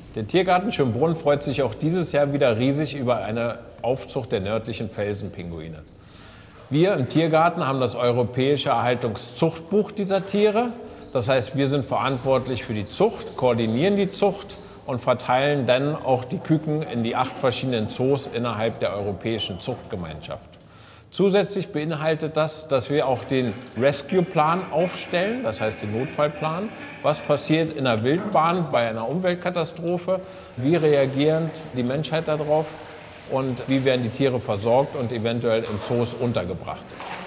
Der Tiergarten Schönbrunn freut sich auch dieses Jahr wieder riesig über eine Aufzucht der nördlichen Felsenpinguine. Wir im Tiergarten haben das europäische Erhaltungszuchtbuch dieser Tiere. Das heißt, wir sind verantwortlich für die Zucht, koordinieren die Zucht und verteilen dann auch die Küken in die 8 verschiedenen Zoos innerhalb der europäischen Zuchtgemeinschaft. Zusätzlich beinhaltet das, dass wir auch den Rescue-Plan aufstellen, das heißt den Notfallplan. Was passiert in der Wildbahn bei einer Umweltkatastrophe? Wie reagiert die Menschheit darauf? Und wie werden die Tiere versorgt und eventuell in Zoos untergebracht?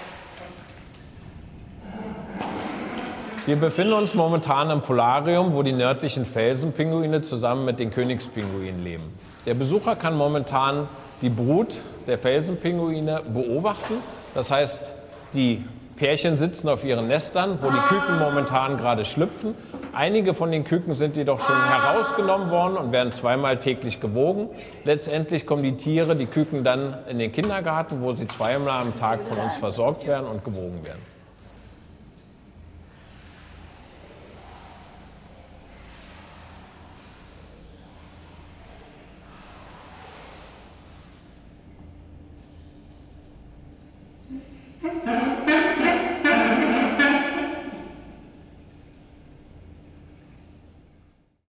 Wir befinden uns momentan im Polarium, wo die nördlichen Felsenpinguine zusammen mit den Königspinguinen leben. Der Besucher kann momentan die Brut der Felsenpinguine beobachten. Das heißt, die Pärchen sitzen auf ihren Nestern, wo die Küken momentan gerade schlüpfen. Einige von den Küken sind jedoch schon herausgenommen worden und werden zweimal täglich gewogen. Letztendlich kommen die Tiere, die Küken, dann in den Kindergarten, wo sie zweimal am Tag von uns versorgt werden und gewogen werden. Mhm.